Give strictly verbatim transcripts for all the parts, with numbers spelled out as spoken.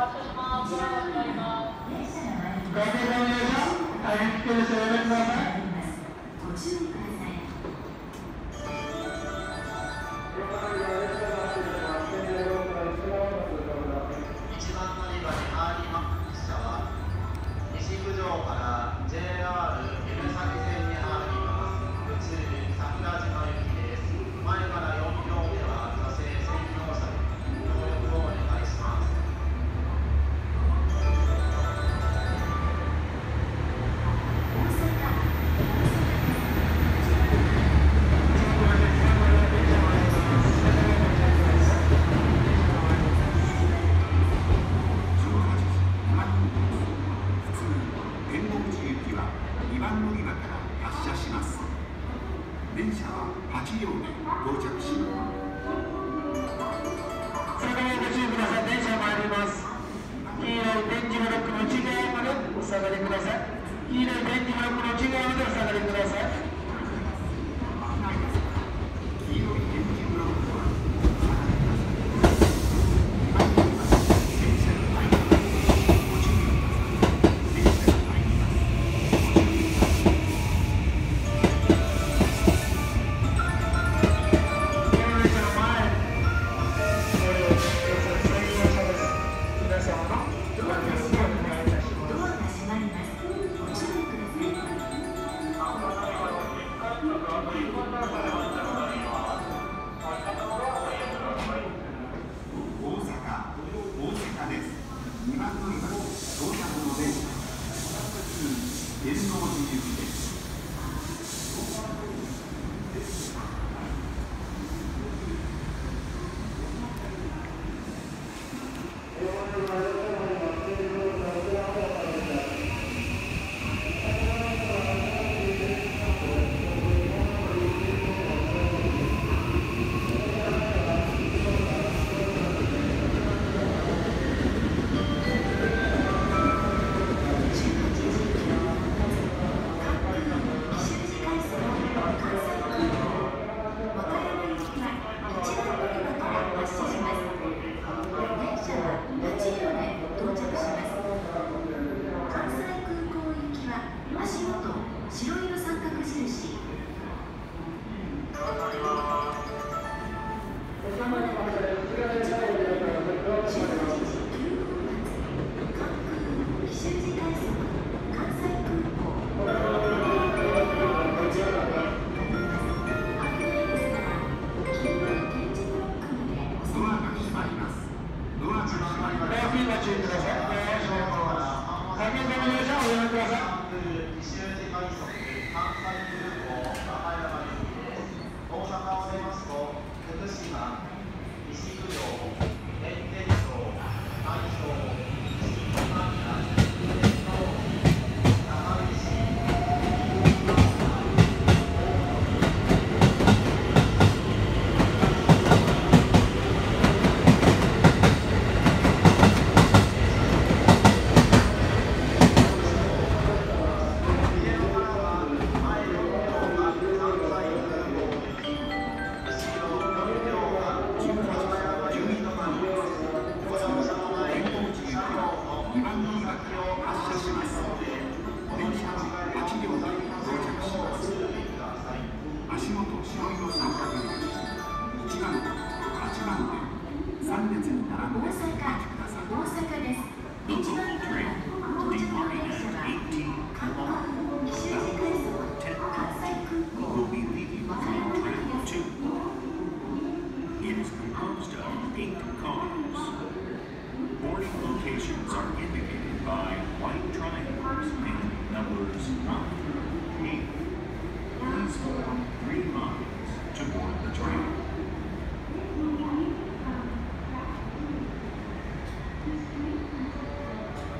ご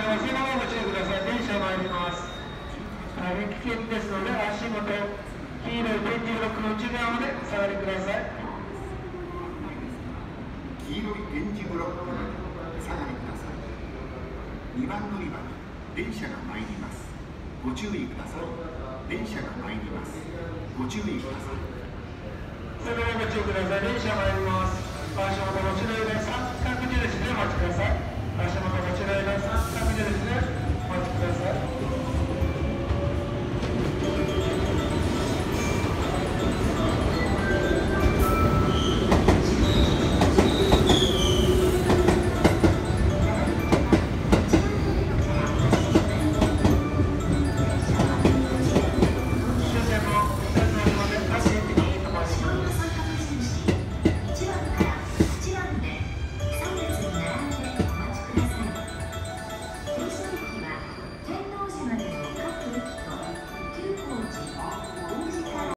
ざいます。そのままご注意ください。電車参ります。大変危険ですので、足元、黄色い点字ブロックの内側まで下がりください。 黄色い点字ブロックまで下がりください。にばん乗り場に電車が参ります。ご注意ください。電車が参ります。ご注意ください。 それではご注意ください。電車参ります。足元ご注意で三角印でお待ちください。足元ご注意で三